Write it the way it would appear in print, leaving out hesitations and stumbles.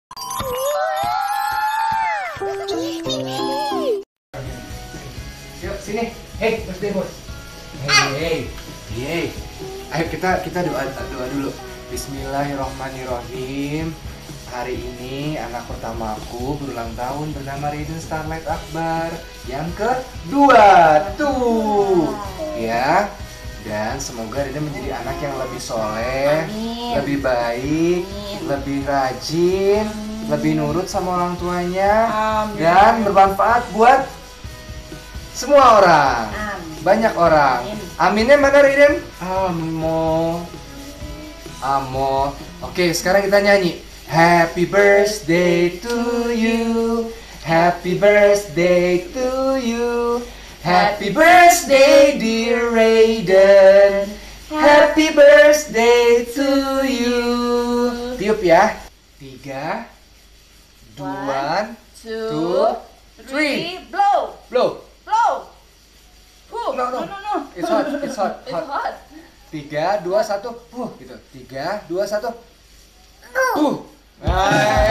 Yuk sini, hey birthday boy. Hey. Ayo kita doa dulu. Bismillahirrohmanirrohim. Hari ini anak pertamaku berulang tahun bernama Raiden Starlight Akbar yang kedua tuh, ya. Dan semoga Raiden menjadi anak yang lebih soleh, lebih baik, lebih rajin, lebih nurut sama orang tuanya, dan bermanfaat buat semua orang, banyak orang. Aminnya mana Raiden? Amo. Oke, sekarang kita nyanyi. Happy birthday to you. Happy birthday to you. Happy birthday dear Raiden. Happy birthday to you. Tiup ya. 3, 2, 3. Blow. Blow. Blow. No. It's hot. It's hot. 3, 2, 1. Gitu. 3, 2, 1.